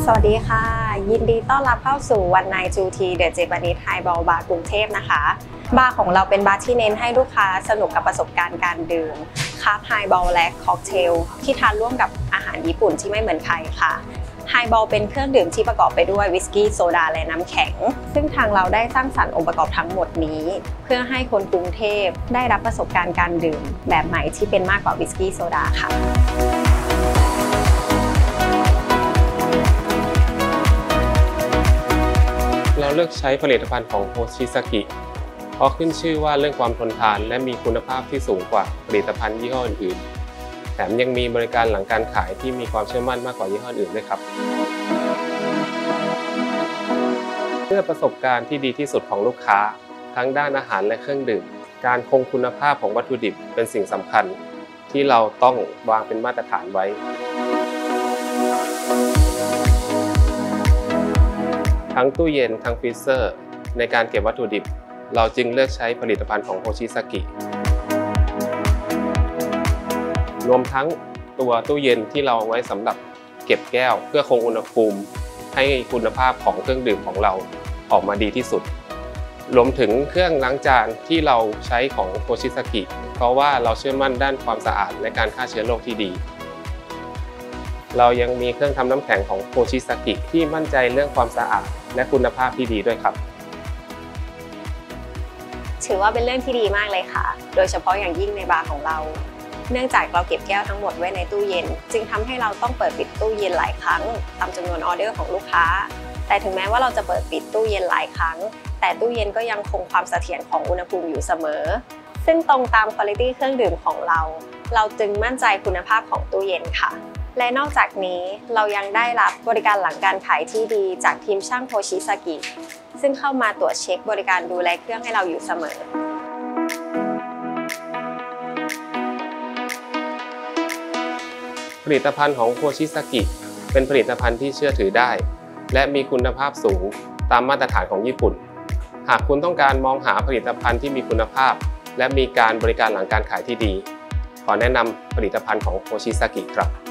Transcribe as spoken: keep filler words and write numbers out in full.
สวัสดีค่ะยินดีต้อนรับเข้าสู่วันไนจูทีเดอะเจแปนิสไฮบอลบาร์กรุงเทพนะคะบาร์ของเราเป็นบาร์ที่เน้นให้ลูกค้าสนุกกับประสบการณ์การดื่มคราฟต์ไฮบอลและค็อกเทลที่ทานร่วมกับอาหารญี่ปุ่นที่ไม่เหมือนใครค่ะไฮบอลเป็นเครื่องดื่มที่ประกอบไปด้วยวิสกี้โซดาและน้ำแข็งซึ่งทางเราได้สร้างสรรค์องค์ประกอบทั้งหมดนี้เพื่อให้คนกรุงเทพได้รับประสบการณ์การดื่มแบบใหม่ที่เป็นมากกว่าวิสกี้โซดาค่ะเราเลือกใช้ผลิตภัณฑ์ของโฮชิซากิเพราะขึ้นชื่อว่าเรื่องความทนทานและมีคุณภาพที่สูงกว่าผลิตภัณฑ์ยี่ห้ออื่นๆแถมยังมีบริการหลังการขายที่มีความเชื่อมั่นมากกว่ายี่ห้ออื่นด้วยครับเพื่อประสบการณ์ที่ดีที่สุดของลูกค้าทั้งด้านอาหารและเครื่องดื่มการคงคุณภาพของวัตถุดิบเป็นสิ่งสำคัญที่เราต้องวางเป็นมาตรฐานไว้ทั้งตู้เย็นทั้งฟรีเซอร์ในการเก็บวัตถุดิบเราจึงเลือกใช้ผลิตภัณฑ์ของโฮชิซากิรวมทั้งตัวตู้เย็นที่เราไว้สำหรับเก็บแก้วเพื่อคงอุณหภูมิให้คุณภาพของเครื่องดื่มของเราออกมาดีที่สุดรวมถึงเครื่องล้างจานที่เราใช้ของโฮชิซากิเพราะว่าเราเชื่อมั่นด้านความสะอาดและการฆ่าเชื้อโรคที่ดีเรายังมีเครื่องทำน้ำแข็งของโฮชิซากิที่มั่นใจเรื่องความสะอาดและคุณภาพที่ดีด้วยครับถือว่าเป็นเรื่องที่ดีมากเลยค่ะโดยเฉพาะอย่างยิ่งในบาร์ของเราเนื่องจากเราเก็บแก้วทั้งหมดไว้ในตู้เย็นจึงทำให้เราต้องเปิดปิดตู้เย็นหลายครั้งตามจำนวนออเดอร์ของลูกค้าแต่ถึงแม้ว่าเราจะเปิดปิดตู้เย็นหลายครั้งแต่ตู้เย็นก็ยังคงความเสถียรของอุณหภูมิอยู่เสมอซึ่งตรงตามคุณภาพเครื่องดื่มของเราเราจึงมั่นใจคุณภาพของตู้เย็นค่ะและนอกจากนี้เรายังได้รับบริการหลังการขายที่ดีจากทีมช่างโฮชิซากิซึ่งเข้ามาตรวจเช็คบริการดูแลเครื่องให้เราอยู่เสมอผลิตภัณฑ์ของโฮชิซากิเป็นผลิตภัณฑ์ที่เชื่อถือได้และมีคุณภาพสูงตามมาตรฐานของญี่ปุ่นหากคุณต้องการมองหาผลิตภัณฑ์ที่มีคุณภาพและมีการบริการหลังการขายที่ดีขอแนะนำผลิตภัณฑ์ของโฮชิซากิครับ